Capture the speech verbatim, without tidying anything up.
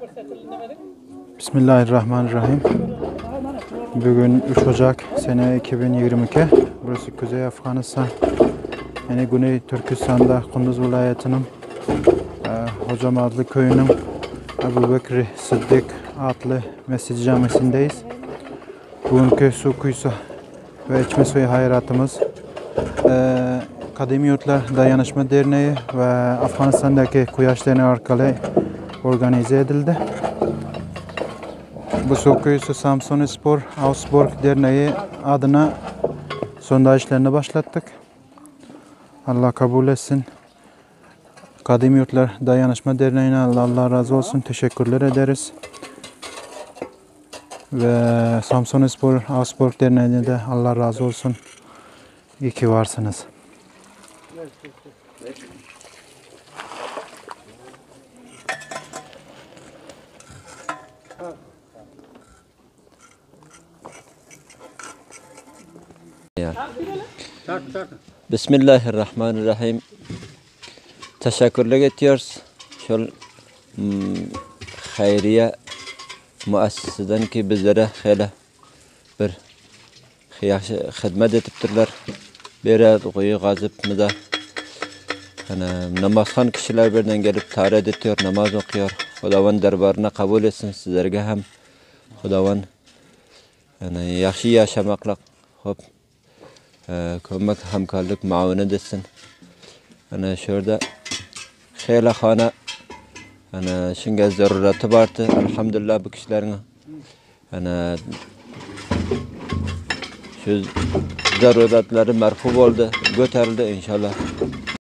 Bismillahirrahmanirrahim. Bugün üç Ocak sene iki bin yirmi iki. Burası Kuzey Afganistan. Yani Güney Türkistan'da Kunduz vilayetinin e, Hocam adlı köyünün Ebu Bekri Sıddık adlı Mescid Camisi'ndeyiz. Bugünkü su kuyusu ve içme suyu hayratımız e, Kadimi Yurtlar Dayanışma Derneği ve Afganistan'daki Kuyaş Derneği arkalı organize edildi. Bu su kuyusu Samsunspor Augsburg Derneği adına sondaj işlerini başlattık. Allah kabul etsin. Kadimi Yurtlar Dayanışma Derneği'ne Allah, Allah razı olsun. Teşekkürler ederiz. Ve Samsunspor Augsburg Derneği'ne de Allah razı olsun. İyi ki varsınız. Bismillahirrahmanirrahim. Teşekkürler ediyoruz. Şol hayriye müesseseden ki bizlere hele bir hizmet etiptirler. Bere koyu gazip mıda hani namazhan kişiler birden gelip taret ediyor, namaz okuyor. Xudavan derbarına kabul etsin sizlerge hem Xudavan yani yaxşı yaşamakla hop kömek hamkarlık maavını etsin. Yani şurada xeyla xana yani şinge zarurati vardı. Elhamdülillah bu kişilerin yani şu zaruratları merhub oldu, göterildi inşallah.